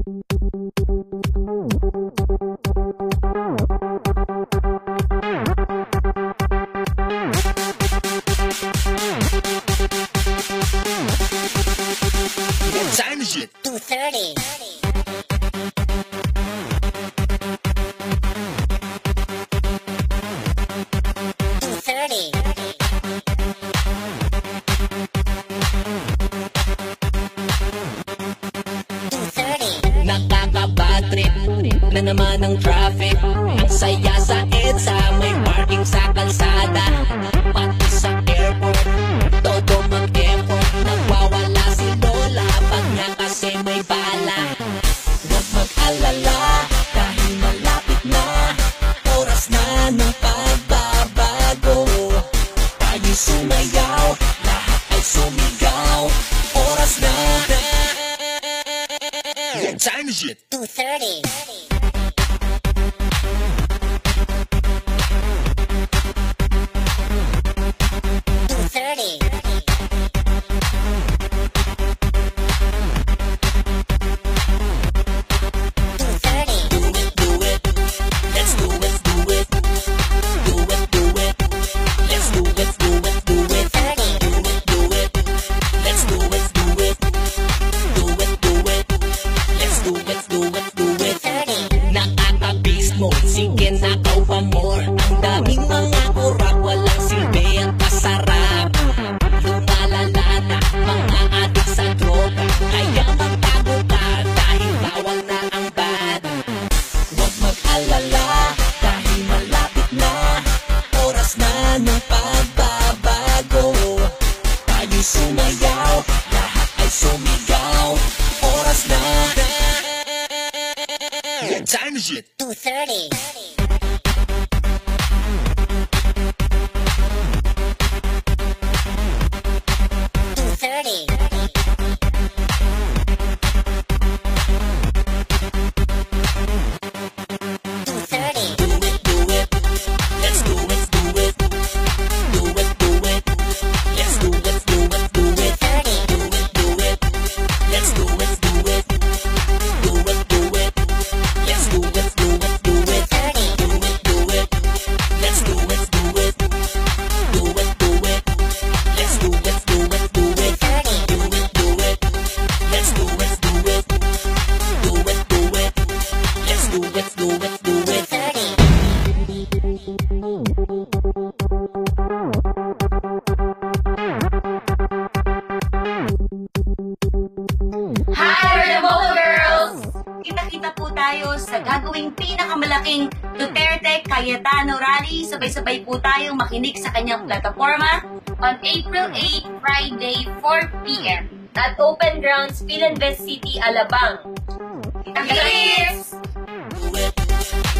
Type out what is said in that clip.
What time is it? 2:30. 2:30. Nakaka-bad trip na naman ang traffic. Ang saya sa EDSA, may parking sa kalsada. Pati sa airport, todo mag-effort. Nagwawala si Lola pag niya kasi may bala. Huwag mag-alala dahil malapit na. Oras na ng pagbabago. Tayo sumayaw, lahat ay sumigaw. Oras na. What time is it? 2:30. 2:30. 2:30. Do it, let's do it, do it. Do it, let's do it, do it, do it. 30. Do it, let's do it, do it. Do it, let's do it, do it, do it. 30. Nakaka-beast mode, sige nakaw pa more. Ang daming mga kurap, walang silbi at pasarap. Lumalala na mga adik sa droga. Kaya magtago ka dahil bawal na ang bad. Huwag mag-alala dahil malapit na. Oras na ng pagbabago. Tayo sumayaw, lahat ay sumigaw. Oras na. What time is it? 2:30. 2:30. 2:30. Do it, let's do it, do it. Do it, let's do it, do it, do it. 30. Do it, let's do it, do it. Do it, let's do it, do it, do it. 30. Do it, let's do it, do it. Do it, let's do it, do it, do it. 30. Do it, let's do it, do it. Do it, let's do it, do it, do it. 30. Hi, Remote Girls! Kita-kita po tayo sa gagawing pinakamalaking Duterte Cayetano Rally. Sabay-sabay po tayong makinig sa kanyang plataforma on April 8, Friday, 4 p.m. at Open Grounds, Philinvest City, Alabang. Kita-kits! Do it,